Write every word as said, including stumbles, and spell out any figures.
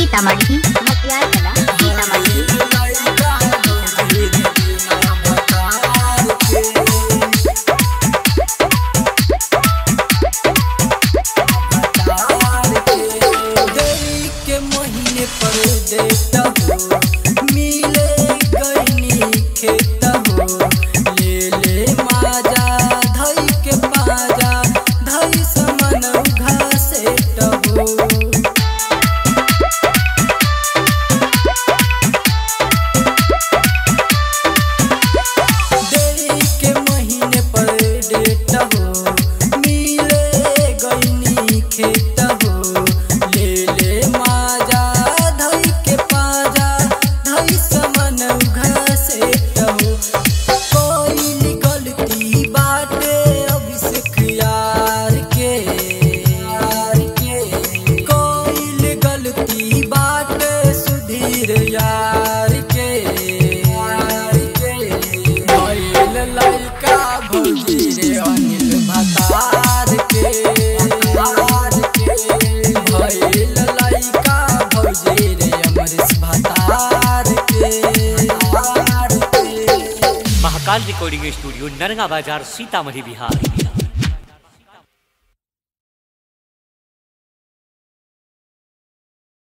सीतामढ़ी मटियार कला सीतामढ़ी। के महीने पर देता हो मिले गईनी खेता हो ले ले माजा धई के पाजा धई समन घासे हो देरी के महीने पर देता हो मिले गईनी खेता हो ले ले माजा धई के पाजा धई समन घासे हो कोई गलती बाटे अभिषेक यार के यार के कोई गलती बाटे सुधीर यार के यार के भइल लइका भौजी रे अनिल भतार के भतार के भइल लइका भौजी रे अमरीश भतार के भतार के। महाकाल रिकॉर्डिंग स्टूडियो नरगा बाजार सीतामढ़ी बिहार।